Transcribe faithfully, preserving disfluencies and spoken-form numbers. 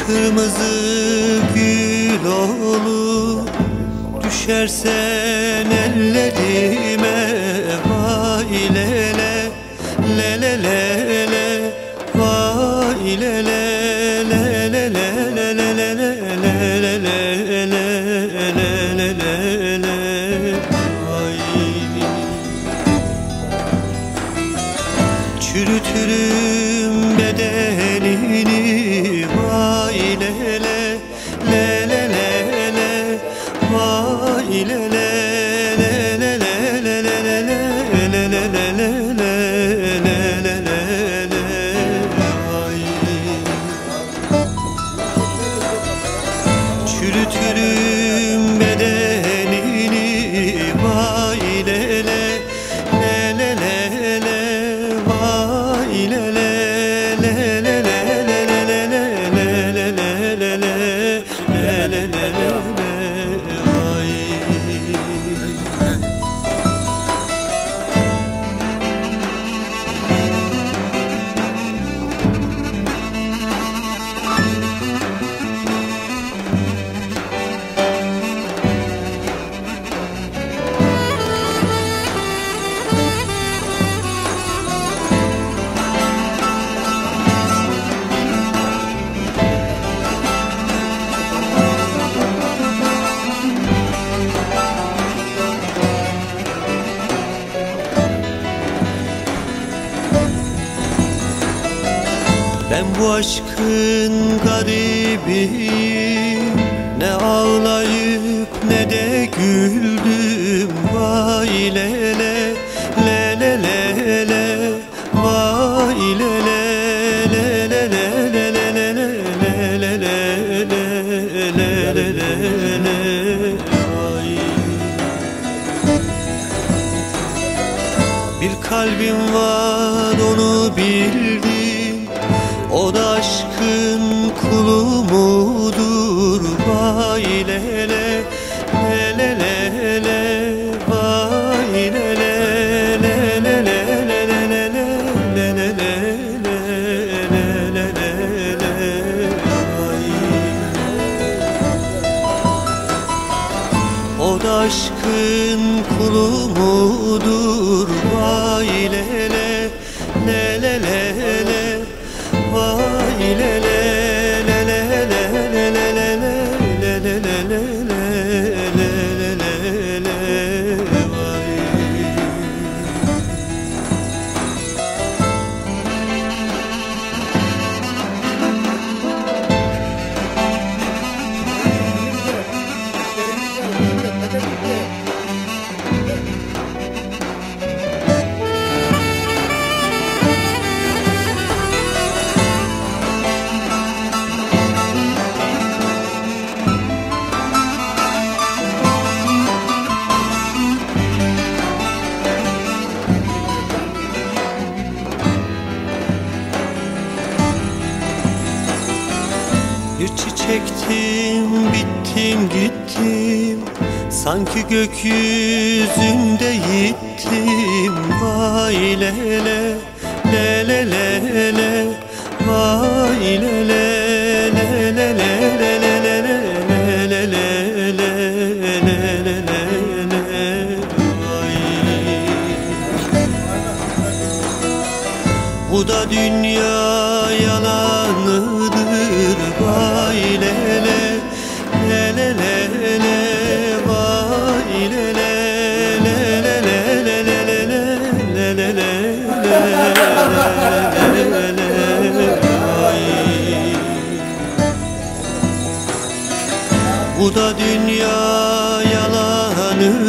kırmızı gül olup düşersen ellerime, vay lele lele lele, vay lele lele lele lele lele lele, vay. Çürütürüm bedenini, vay lele lele lele, vay lele lele lele lele lele lele, vay. Çürütürüm bedenini, vay lele lele lele, vay lele lele lele lele lele lele, vay. Ben bu aşkın garibiyim, ne ağlayıp ne de güldüm, vay lele lele lele, vay lele lele lele lele lele lele, vay. Bir kalbim var onu bildim, o da aşkın kulu mudur, vay lele lele lele, vay lele lele lele lele lele, vay. O da aşkın kulu mudur, vay lele lele lele, vay lele lele lele lele lele lele, vay. Bir çiçektim, bittim gittim, sanki gökyüzünde yittim, vay lele lele lele, vay lele lele lele lele lele, vay. Bu da dünya yalanıdır, vay lele lele lele, vay lele lele lele lele, vay. Bu da dünya yalanıdır,